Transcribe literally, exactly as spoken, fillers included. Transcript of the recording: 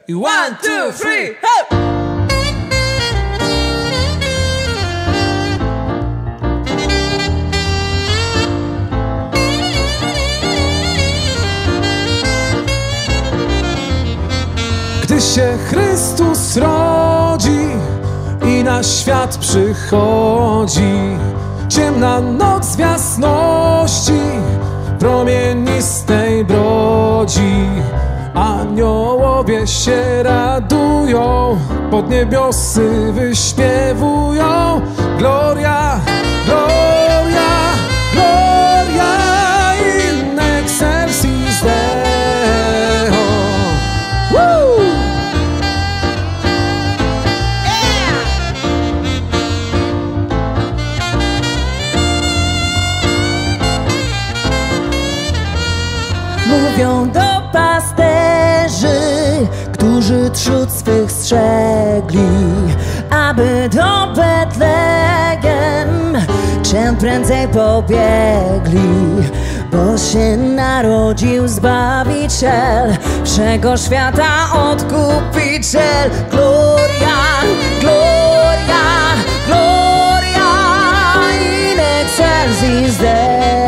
I one, two, three, ho! Gdy się Chrystus rodzi i na świat przychodzi, ciemna noc z jasności promienistej brodzi. Aniołowie się radują, pod niebiosy wyśpiewują. Gloria, gloria, gloria in excelsis Deo. Woo! Mówią do pasterzy, którzy trzód swych strzegli, aby do Betlejem czym prędzej pobiegli, bo się narodził Zbawiciel, wszego świata Odkupiciel. Gloria, gloria, gloria in excelsis Deo.